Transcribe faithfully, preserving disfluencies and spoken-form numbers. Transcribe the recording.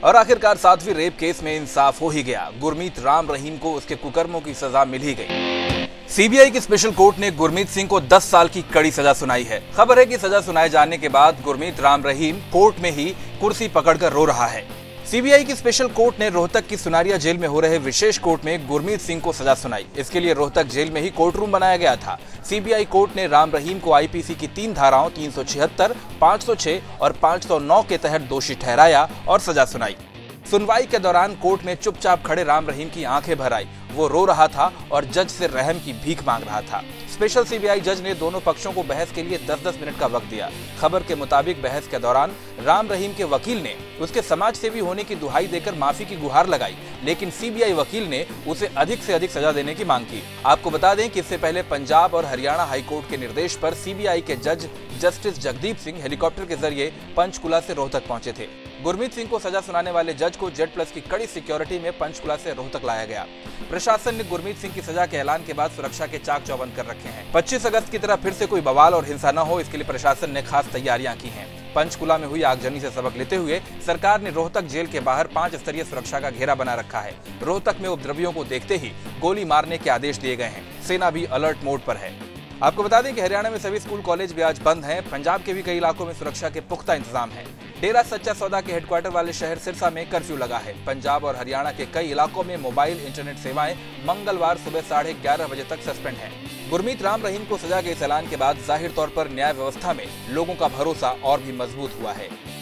और आखिरकार सातवीं रेप केस में इंसाफ हो ही गया। गुरमीत राम रहीम को उसके कुकर्मों की सजा मिल ही गई। सीबीआई की स्पेशल कोर्ट ने गुरमीत सिंह को दस साल की कड़ी सजा सुनाई है। खबर है कि सजा सुनाए जाने के बाद गुरमीत राम रहीम कोर्ट में ही कुर्सी पकड़कर रो रहा है। सीबीआई की स्पेशल कोर्ट ने रोहतक की सुनारिया जेल में हो रहे विशेष कोर्ट में गुरमीत सिंह को सजा सुनाई। इसके लिए रोहतक जेल में ही कोर्ट रूम बनाया गया था। सीबीआई कोर्ट ने राम रहीम को आईपीसी की तीन धाराओं तीन सौ छिहत्तर, पाँच सौ छह और पाँच सौ नौ के तहत दोषी ठहराया और सजा सुनाई। सुनवाई के दौरान कोर्ट में चुपचाप खड़े राम रहीम की आंखें भर आई। वो रो रहा था और जज से रहम की भीख मांग रहा था। स्पेशल सीबीआई जज ने दोनों पक्षों को बहस के लिए दस दस मिनट का वक्त दिया। खबर के मुताबिक बहस के दौरान राम रहीम के वकील ने उसके समाज सेवी होने की दुहाई देकर माफी की गुहार लगाई, लेकिन सीबीआई वकील ने उसे अधिक से अधिक सजा देने की मांग की। आपको बता दें कि इससे पहले पंजाब और हरियाणा हाईकोर्ट के निर्देश पर सीबीआई के जज जस्टिस जगदीप सिंह हेलीकॉप्टर के जरिए पंचकुला से रोहतक पहुंचे थे। गुरमीत सिंह को सजा सुनाने वाले जज को जेड प्लस की कड़ी सिक्योरिटी में पंचकुला से रोहतक लाया गया। प्रशासन ने गुरमीत सिंह की सजा के ऐलान के बाद सुरक्षा के चाक चौबंद कर रखे हैं। पच्चीस अगस्त की तरह फिर से कोई बवाल और हिंसा न हो, इसके लिए प्रशासन ने खास तैयारियां की हैं। पंचकुला में हुई आगजनी से सबक लेते हुए सरकार ने रोहतक जेल के बाहर पांच स्तरीय सुरक्षा का घेरा बना रखा है। रोहतक में उपद्रवियों को देखते ही गोली मारने के आदेश दिए गए हैं। सेना भी अलर्ट मोड पर है। आपको बता दें कि हरियाणा में सभी स्कूल कॉलेज भी आज बंद हैं। पंजाब के भी कई इलाकों में सुरक्षा के पुख्ता इंतजाम है। डेरा सच्चा सौदा के हेडक्वार्टर वाले शहर सिरसा में कर्फ्यू लगा है। पंजाब और हरियाणा के कई इलाकों में मोबाइल इंटरनेट सेवाएं मंगलवार सुबह साढ़े ग्यारह बजे तक सस्पेंड हैं। गुरमीत राम रहीम को सजा के इस ऐलान के बाद जाहिर तौर पर न्याय व्यवस्था में लोगों का भरोसा और भी मजबूत हुआ है।